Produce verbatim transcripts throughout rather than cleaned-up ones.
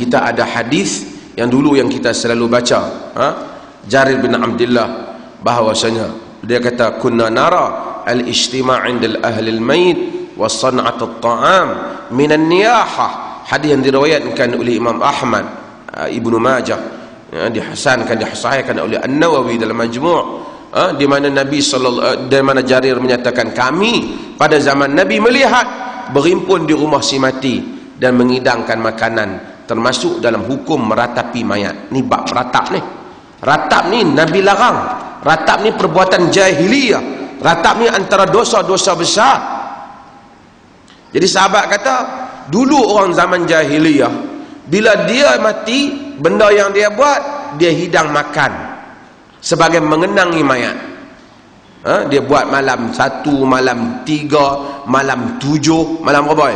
kita ada hadis yang dulu yang kita selalu baca, ha? Jarir bin Abdullah bahawasanya dia kata kunna nara al-ijtima' 'inda ahli al-mayt wa san'at at-ta'am min an-niyahah. Hadis yang diriwayatkan oleh Imam Ahmad, Ibnu Majah, ya, dihasankan disahihkan oleh An-Nawawi dalam Majmu', ha? Di mana Nabi sallallahu di mana Jarir menyatakan kami pada zaman Nabi melihat berhimpun di rumah si mati dan mengidangkan makanan, termasuk dalam hukum meratapi mayat. Ni bab ratap ni. Ratap ni Nabi larang. Ratap ni perbuatan jahiliyah. Ratap ni antara dosa-dosa besar. Jadi sahabat kata, dulu orang zaman jahiliyah, bila dia mati, benda yang dia buat, dia hidang makan sebagai mengenangi mayat. Ha? Dia buat malam satu, malam tiga, malam tujuh, malam berapa?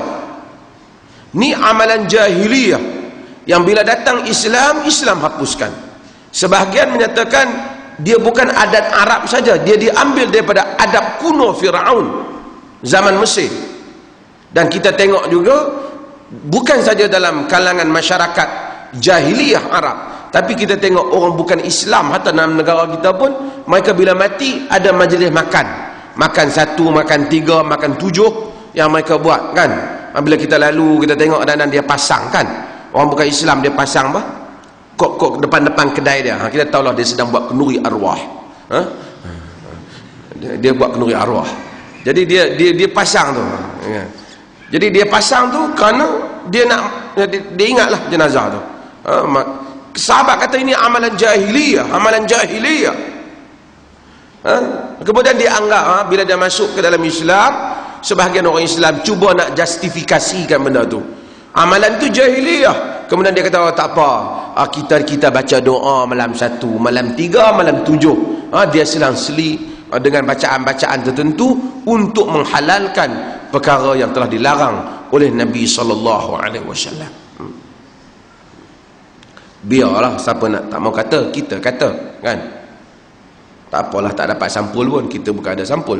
Ni amalan jahiliyah yang bila datang Islam, Islam hapuskan. Sebahagian menyatakan dia bukan adat Arab saja, dia diambil daripada adab kuno Firaun zaman Mesir. Dan kita tengok juga bukan saja dalam kalangan masyarakat jahiliyah Arab, tapi kita tengok orang bukan Islam hatta dalam negara kita pun, mereka bila mati ada majlis makan, makan satu, makan tiga, makan tujuh yang mereka buat kan. Bila kita lalu kita tengok dan dia pasang kan, orang bukan Islam dia pasang apa, kok-kok depan-depan kedai dia, ha, kita tahulah dia sedang buat kenduri arwah, ha? dia, dia buat kenduri arwah. Jadi dia dia dia pasang tu, ya. Jadi dia pasang tu kerana dia nak dia, dia ingatlah jenazah tu, ha? Sahabat kata ini amalan jahiliyah, amalan jahiliyah, ha? Kemudian dia anggap, ha, bila dia masuk ke dalam Islam, sebahagian orang Islam cuba nak justifikasikan benda tu, amalan tu jahiliyah. Kemudian dia kata, oh, tak apa, ah, kita kita baca doa malam satu, malam tiga, malam tujuh, ah, dia selang-seli ah, dengan bacaan-bacaan tertentu untuk menghalalkan perkara yang telah dilarang oleh Nabi sallallahu alaihi wasallam. Biarlah siapa nak tak mau kata, kita kata kan, tak apalah, tak dapat sampul pun, kita bukan ada sampul.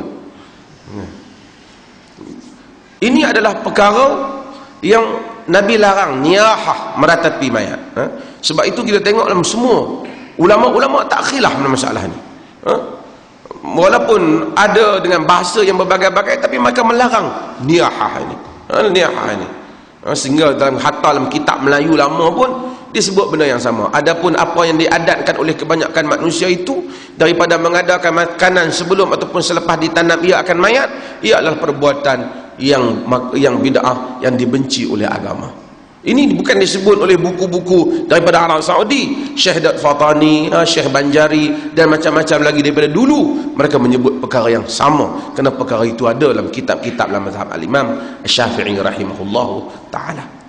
Ini adalah perkara yang Nabi larang, niyahah, meratapi mayat, ha? Sebab itu kita tengok dalam semua ulama-ulama tak khilaf dalam masalah ni, ha? Walaupun ada dengan bahasa yang berbagai-bagai, tapi mereka melarang niyahah ini, ha? Niyahah ini, ha? Sehingga dalam hatta dalam kitab Melayu lama pun disebut benda yang sama. Adapun apa yang diadatkan oleh kebanyakan manusia itu daripada mengadakan makanan sebelum ataupun selepas ditanam ia akan mayat, ia adalah perbuatan yang yang bid'ah, yang dibenci oleh agama. Ini bukan disebut oleh buku-buku daripada Arab Saudi, Syekh Dat Fatani, Syekh Banjari dan macam-macam lagi daripada dulu. Mereka menyebut perkara yang sama, kerana perkara itu ada dalam kitab-kitab dalam mazhab al-Imam Syafi'i rahimahullahu ta'ala.